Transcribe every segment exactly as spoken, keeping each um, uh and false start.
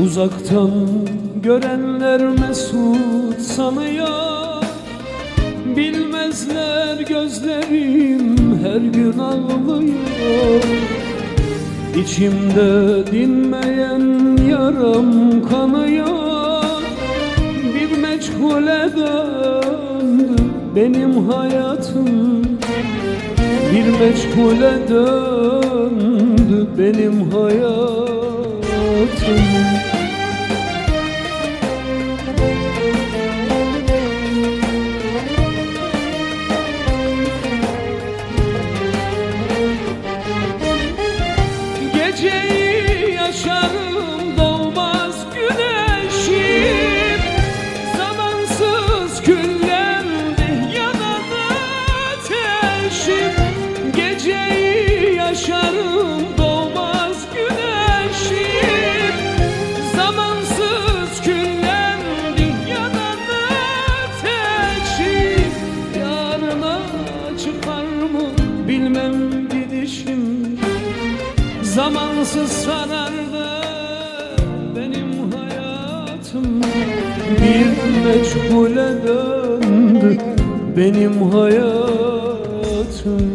Uzaktan görenler mesut sanıyor, bilmezler gözlerim her gün ağlıyor. İçimde dinmeyen yaram kanıyor, bir meçhule döndü benim hayatım. Bir meçhule döndü benim hayatım. Geceyi yaşarım doğmaz güneşim, zamansız küllendi yanan ateşim. Geceyi yaşarım doğmaz güneşim, zamansız küllendi yanan ateşim. Yarına çıkar mı bilmem gidişim, zamansız sarardı benim hayatım. Bir meçhule döndü benim hayatım.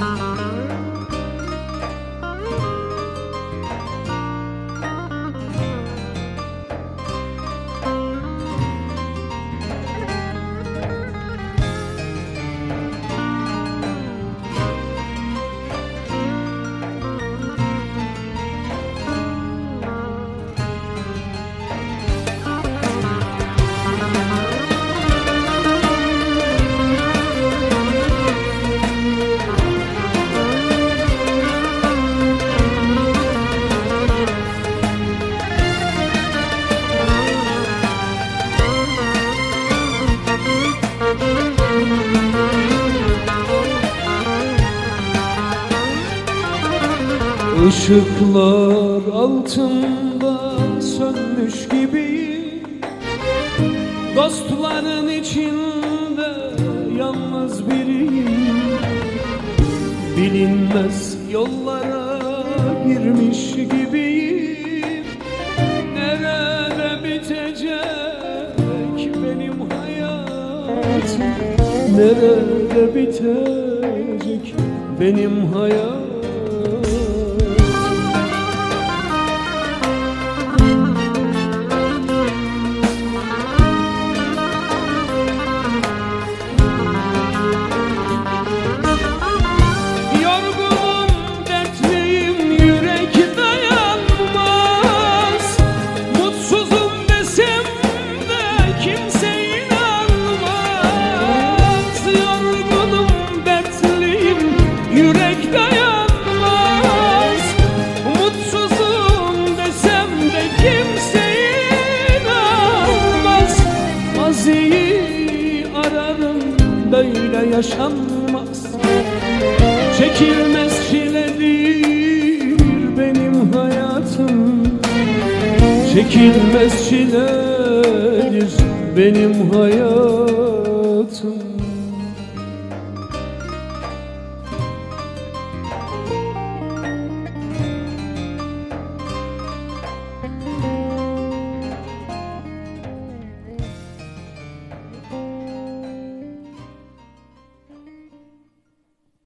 Işıklar altında sönmüş gibiyim, dostların içinde yalnız biriyim. Bilinmez yollara girmiş gibiyim. Nerede bitecek benim hayatım? Nerede bitecek benim hayatım? Yürek dayanmaz, mutsuzum desem de kimse inanmaz. Maziyi ararım, böyle yaşanmaz. Çekilmez çiledir benim hayatım. Çekilmez çiledir benim hayatım.